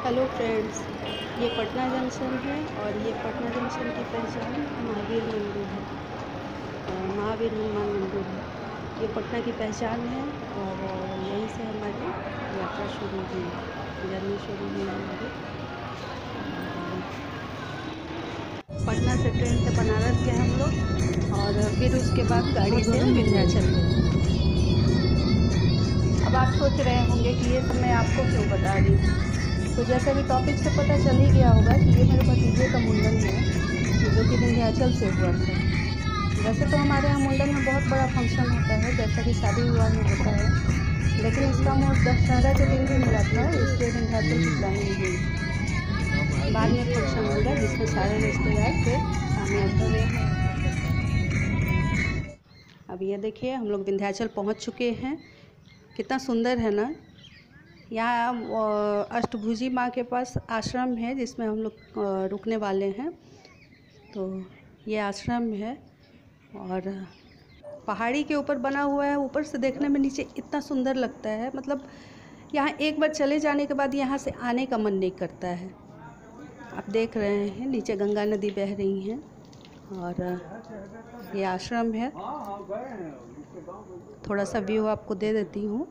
Hello friends, ये Patna junction है और ये पटना जंक्शन की पहचान महावीर मंदिर है। महावीर हनुमान मंदिर है। ये पटना की पहचान है और यहीं से हमारी यात्रा शुरू हुई, जर्नी शुरू हुई हमारी। पटना से ट्रेन से बनारस गए हम लोग और फिर उसके बाद गाड़ी से विंध्याचल गए। अब आप सोच रहे होंगे कि ये सब मैं आपको क्यों बता रही हूँ। तो जैसे भी टॉपिक से पता चल ही गया होगा कि ये मेरे भतीजे का मुंडन है, जो कि विंध्याचल से हुआ था। वैसे तो हमारे यहाँ मुंडन में बहुत बड़ा फंक्शन होता है, जैसा कि शादी विवाह में होता है, लेकिन इसका मुहूर्त दशहरा के दिन भी मिला था, इसलिए विंध्याचल की प्लानिंग हुई। बाद में फंक्शन होगा जिसमें सारे रिश्तेदार फिर शामिल हुए। अब ये देखिए हम लोग विंध्याचल पहुँच चुके हैं। कितना सुंदर है ना। यहाँ अष्टभुजी माँ के पास आश्रम है जिसमें हम लोग रुकने वाले हैं। तो ये आश्रम है और पहाड़ी के ऊपर बना हुआ है। ऊपर से देखने में नीचे इतना सुंदर लगता है, मतलब यहाँ एक बार चले जाने के बाद यहाँ से आने का मन नहीं करता है। आप देख रहे हैं नीचे गंगा नदी बह रही हैं और ये आश्रम है। थोड़ा सा व्यू आपको दे देती हूँ।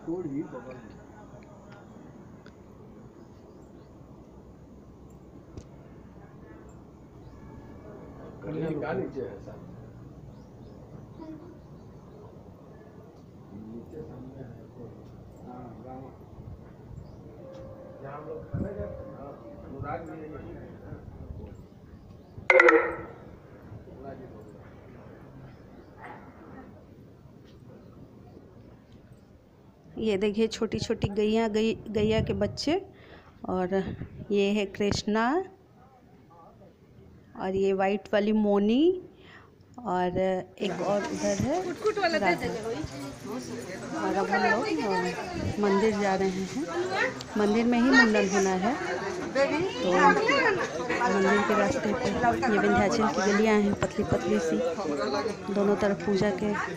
ये देखिए छोटी छोटी गैया के बच्चे, और ये है कृष्णा, और ये वाइट वाली मोनी, और एक और उधर है राधा। और अब हम लोग मंदिर जा रहे हैं। मंदिर में ही मुंडन होना है, तो मंदिर के रास्ते पे ये विंध्याचल की गलियां हैं, पतली पतली सी। दोनों तरफ पूजा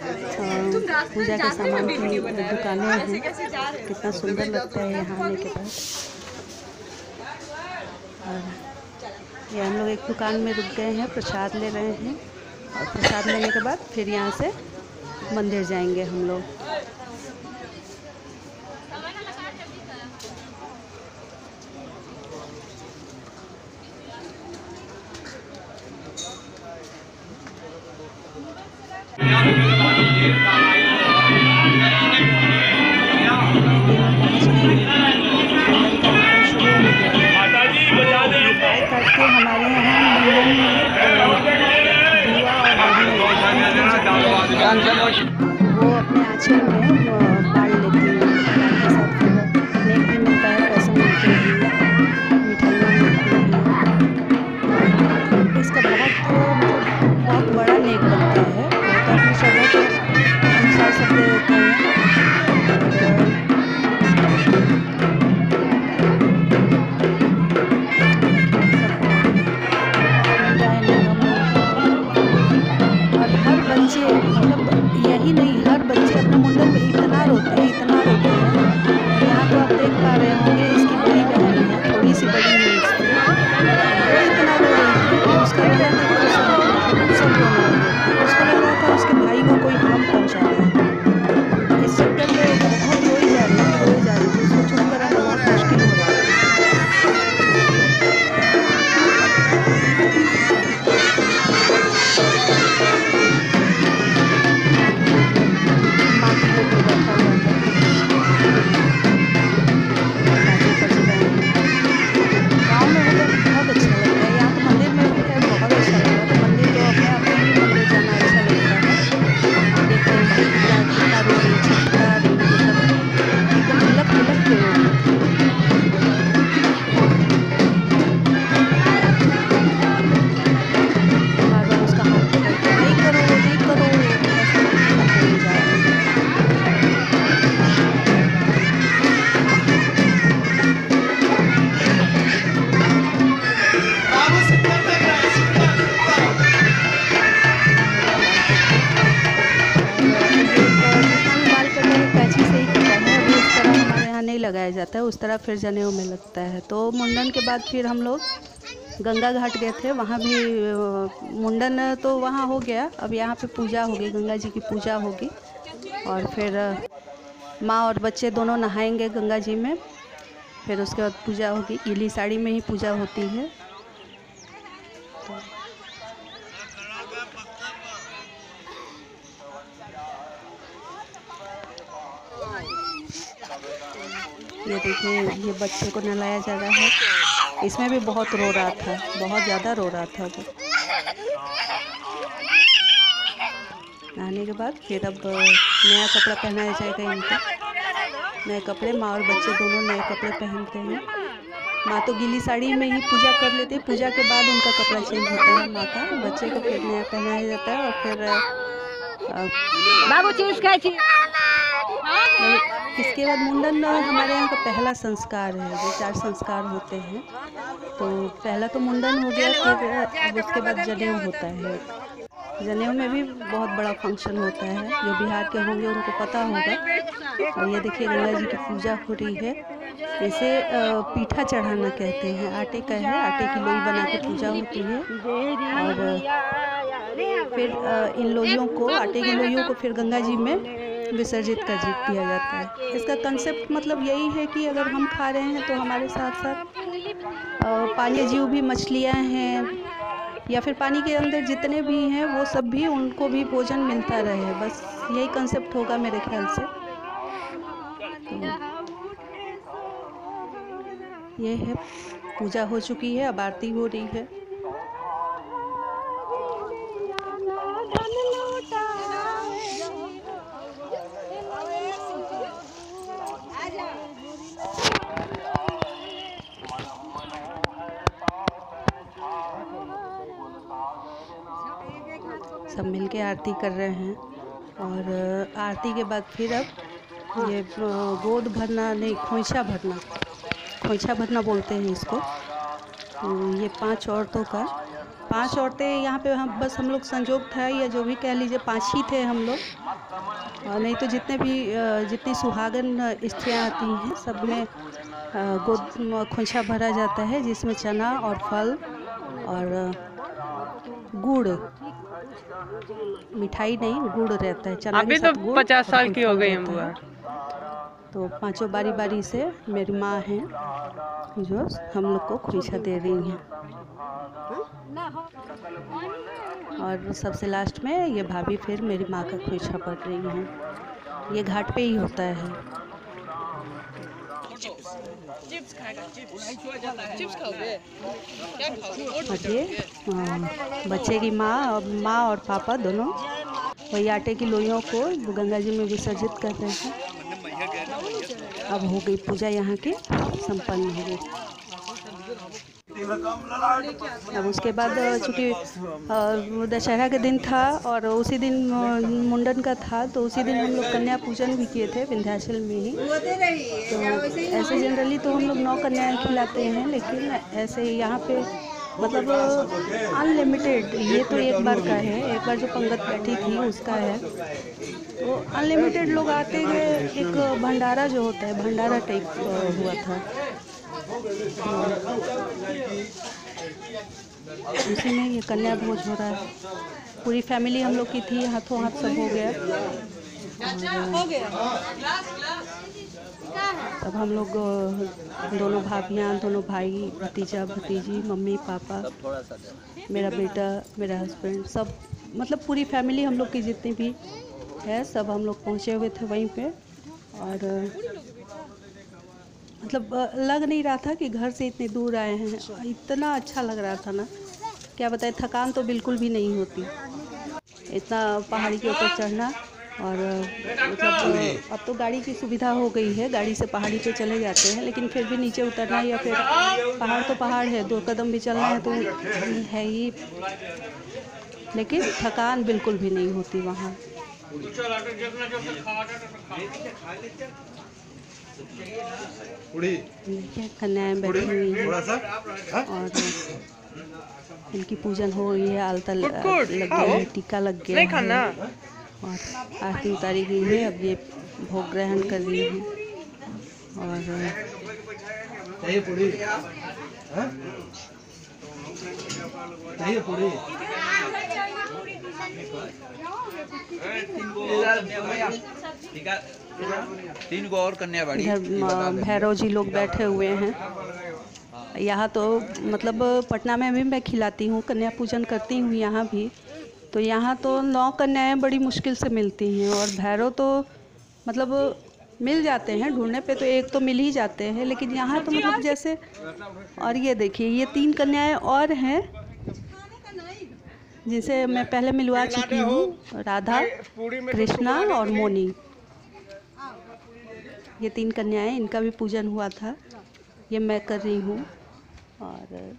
के सामान की दुकानें हैं। कितना सुंदर लगता है यहाँ आने के बाद। और ये हम लोग एक दुकान में रुक गए हैं, प्रसाद ले रहे हैं, और प्रसाद लेने के बाद फिर यहाँ से मंदिर जाएंगे हम लोग। करके हमारे यहाँ मुंडन में बुआ और वो अपने आंचल जाता है उस तरह फिर जनेऊ में लगता है। तो मुंडन के बाद फिर हम लोग गंगा घाट गए थे, वहाँ भी मुंडन तो वहाँ हो गया। अब यहाँ पे पूजा होगी, गंगा जी की पूजा होगी और फिर माँ और बच्चे दोनों नहाएंगे गंगा जी में। फिर उसके बाद पूजा होगी, गीली साड़ी में ही पूजा होती है। ये देखिए, ये बच्चे को नहलाया जा रहा है। इसमें भी बहुत रो रहा था, बहुत ज़्यादा रो रहा था वो। नहाने के बाद फिर अब नया कपड़ा पहनाया जाएगा इनको। नए कपड़े, माँ और बच्चे दोनों नए कपड़े पहनते हैं। माँ तो गीली साड़ी में ही पूजा कर लेते हैं, पूजा के बाद उनका कपड़ा चेंज होता है माँ का। बच्चे को फिर नया पहनाया जाता है और फिर इसके बाद मुंडन हमारे यहाँ का पहला संस्कार है। जो 4 संस्कार होते हैं, तो पहला तो मुंडन हो गया, फिर उसके बाद जनेऊ होता है। जनेऊ में भी बहुत बड़ा फंक्शन होता है, जो बिहार के होंगे उनको पता होगा। और ये देखिए गंगा जी की पूजा हो रही है। इसे पीठा चढ़ाना कहते हैं, आटे का है, आटे की लोई बना के पूजा होती है। और फिर इन लोइयों को, आटे की लोइयों को फिर गंगा जी में विसर्जित कर दिया जाता है। इसका कंसेप्ट मतलब यही है कि अगर हम खा रहे हैं तो हमारे साथ साथ पानी जीव भी, मछलियाँ हैं या फिर पानी के अंदर जितने भी हैं वो सब भी, उनको भी भोजन मिलता रहे। बस यही कंसेप्ट होगा मेरे ख्याल से। तो ये है, पूजा हो चुकी है, अब आरती हो रही है। सब मिलके आरती कर रहे हैं। और आरती के बाद फिर अब ये गोद भरना, नहीं खोइछा भरना, खोइछा भरना बोलते हैं इसको। ये 5 औरतों का, 5 औरतें यहाँ पे हम लोग संजोग था, या जो भी कह लीजिए 5 ही थे हम लोग। और नहीं तो जितनी सुहागन स्त्रियाँ आती हैं सब में गोद खोइछा भरा जाता है, जिसमें चना और फल और गुड़, मिठाई नहीं गुड़ रहता है। चना अभी तो 50 साल की हो गई हम बुआ। तो 5 बारी बारी से मेरी माँ हैं जो हम लोग को खोइछा दे रही हैं। और सबसे लास्ट में ये भाभी फिर मेरी माँ का खोइछा भर रही हैं। ये घाट पे ही होता है। और ये बच्चे की माँ और पापा दोनों वही आटे की लोइयों को गंगा जी में विसर्जित कर रहे हैं। अब हो गई पूजा यहाँ की संपन्न हो गई। अब उसके बाद चूँकि दशहरा के दिन था और उसी दिन मुंडन का था, तो उसी दिन हम लोग कन्या पूजन भी किए थे विंध्याचल में ही। तो ऐसे जनरली तो हम लोग 9 कन्याएं खिलाते हैं, लेकिन ऐसे यहाँ पे मतलब अनलिमिटेड, ये तो एक बार का है, एक बार जो पंगत बैठी थी उसका है। तो अनलिमिटेड लोग आते गए। एक भंडारा जो होता है, भंडारा टाइप हुआ था, उसी में ये कन्या भोज हो रहा है। पूरी फैमिली हम लोग की थी, हाथों हाथ सब हो गया। तब हम लोग दोनों भाभियाँ, दोनों भाई, भतीजा भतीजी, मम्मी पापा, मेरा बेटा, मेरा हस्बैंड, सब मतलब पूरी फैमिली हम लोग की जितनी भी है सब हम लोग पहुँचे हुए थे वहीं पे। और मतलब लग नहीं रहा था कि घर से इतने दूर आए हैं। इतना अच्छा लग रहा था ना, क्या बताएं। थकान तो बिल्कुल भी नहीं होती, इतना पहाड़ी के ऊपर चढ़ना। और मतलब अब तो गाड़ी की सुविधा हो गई है, गाड़ी से पहाड़ी पे चले जाते हैं, लेकिन फिर भी नीचे उतरना या फिर पहाड़ तो पहाड़ है, 2 कदम भी चलना है तो है ही, लेकिन थकान बिल्कुल भी नहीं होती वहाँ। कन्याएं बैठी हुई हैं और इनकी पूजन हो रही है। आलता लग गया है, टीका लग गया है और आरती उतारी गई है। अब ये भोग ग्रहण कर रही हैं और चाहिए पूरी? हाँ? चाहिए पूरी? तीन को और कन्या बाड़ी। इधर भैरव जी लोग बैठे हुए हैं। यहाँ तो मतलब पटना में भी मैं खिलाती हूँ, कन्या पूजन करती हूँ यहाँ भी। तो यहाँ तो 9 कन्याएं बड़ी मुश्किल से मिलती हैं और भैरव तो मतलब मिल जाते हैं, ढूंढने पे तो एक तो मिल ही जाते हैं, लेकिन यहाँ तो मतलब जैसे। और ये देखिए, ये 3 कन्याएं और हैं जिनसे मैं पहले मिलवा चुकी हूँ, राधा, कृष्णा और मोनी। ये 3 कन्याएं, इनका भी पूजन हुआ था, ये मैं कर रही हूँ। और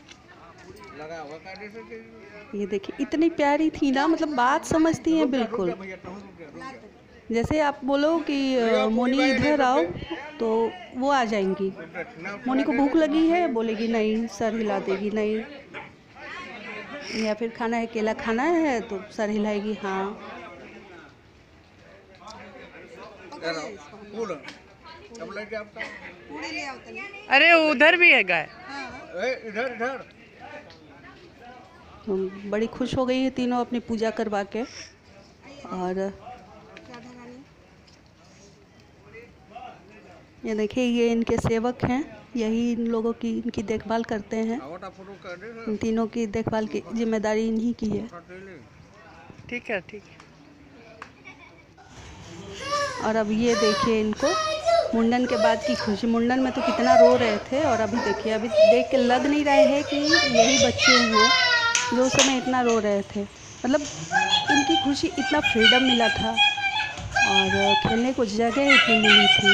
ये देखिए, इतनी प्यारी थी ना, मतलब बात समझती हैं बिल्कुल। जैसे आप बोलो कि मोनी इधर आओ तो वो आ जाएंगी। मोनी को भूख लगी है, बोलेगी नहीं, सर हिला देगी नहीं। या फिर खाना है, केला खाना है तो सर हिलाएगी हाँ। अरे उधर भी है गाय। इधर इधर। बड़ी खुश हो गई है तीनों अपनी पूजा करवा के। और ये देखिए, ये इनके सेवक हैं, यही इन लोगों की इनकी देखभाल करते हैं। इन तीनों की देखभाल की जिम्मेदारी इन्हीं की है। ठीक है, ठीक है। और अब ये देखिए, इनको मुंडन के बाद की खुशी। मुंडन में तो कितना रो रहे थे, और अभी देखिए, अभी देख के लग नहीं रहे हैं कि यही बच्चे हैं जो उस समय इतना रो रहे थे। मतलब इनकी खुशी, इतना फ्रीडम मिला था और खेलने को जगह इतनी मिली थी।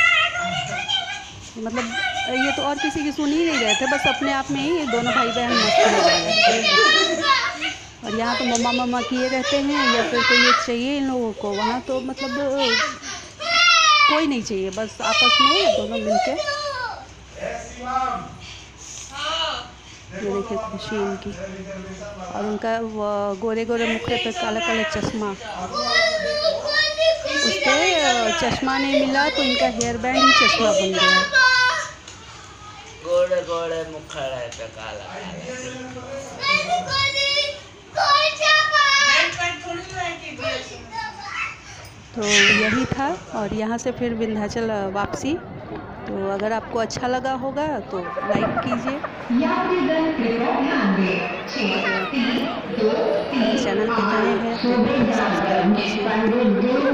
मतलब ये तो और किसी की सुन ही नहीं रहे थे, बस अपने आप में ही दोनों भाई बहन मस्त हो रहे थे। और यहाँ तो मम्मा मम्मा किए रहते हैं, या फिर कोई एक चाहिए इन लोगों को। वहाँ तो मतलब कोई नहीं चाहिए, बस आपस में दोनों मिलके। ये देखिए खुशी इनकी, और उनका गोरे गोरे मुखड़े पे काला काला चश्मा। उस पर चश्मा नहीं मिला तो इनका हेयर बैंड ही चश्मा बन गया। गोरे गोरे मुखड़ा है तो काला तो यही था। और यहाँ से फिर विंध्याचल वापसी। तो अगर आपको अच्छा लगा होगा तो लाइक कीजिए, चैनल पे नए हैं तो सब्सक्राइब कीजिए।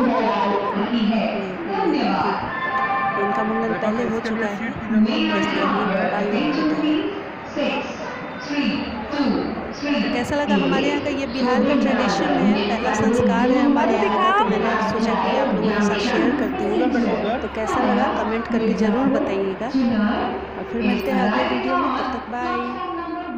इनका मुंडन पहले हो चुका है, इसलिए इनका डालने होता है। कैसा लगा हमारे यहाँ का ये बिहार का ट्रेडिशन है, पहला संस्कार है हमारे यहाँ का, तो मैंने सोचा कि आप लोगों के साथ शेयर करती हूँ। तो कैसा लगा कमेंट करके ज़रूर बताइएगा। और फिर मिलते हैं अगले वीडियो में, तब तक बाय।